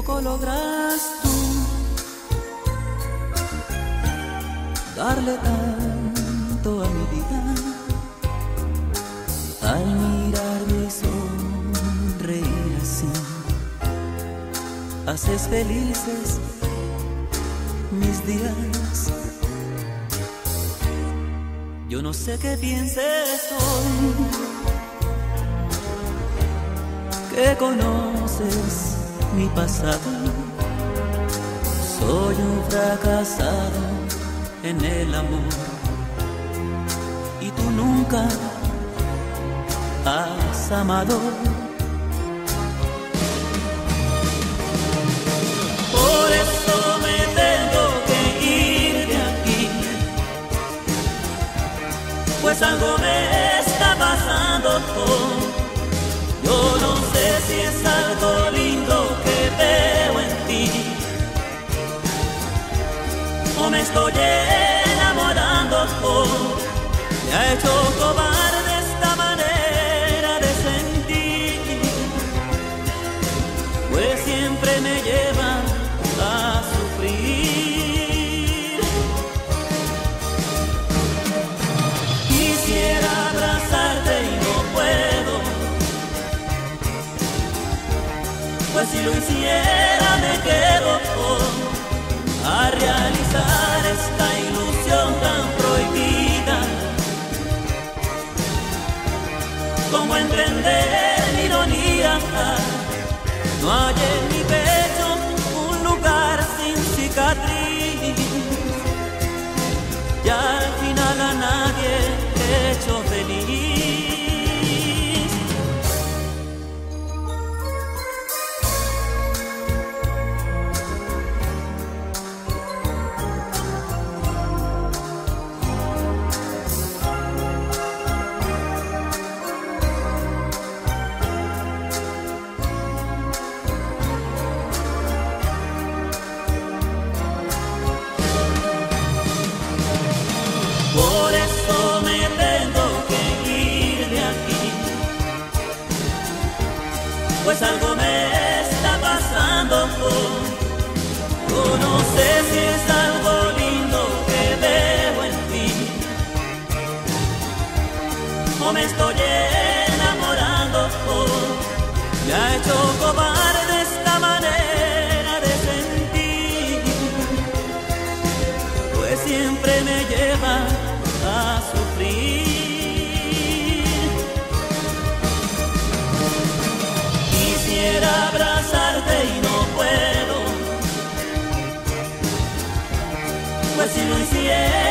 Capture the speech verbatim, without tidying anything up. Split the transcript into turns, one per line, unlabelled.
poco logras tú darle tanto a mi vida. Al mirarme y sonreír así, haces felices mis días. Yo no sé qué pienses hoy, que conoces mi pasado. Soy un fracasado en el amor y tú nunca has amado. Por eso me tengo que ir de aquí, pues algo me está pasando. Yo no sé si es algo lindo que veo en ti, o me estoy enamorando. Me ha hecho cobarde esta manera de sentir, pues siempre me lleva a sufrir. Quisiera abrazarte y no puedo, pues si lo hiciera me quedo a realizar esta ilusión tan prohibida. ¿Cómo entender mi ironía? No hay en mi pecho un lugar sin cicatriz, y al final a nadie he hecho feliz. Por eso me tengo que ir de aquí, pues algo me está pasando. Yo no sé si es algo lindo que veo en ti, o me estoy enamorando. Me ha hecho cobarde esta manera de sentir, pues siempre me lleva a sufrir. Quisiera abrazarte y no puedo, pues si lo hiciera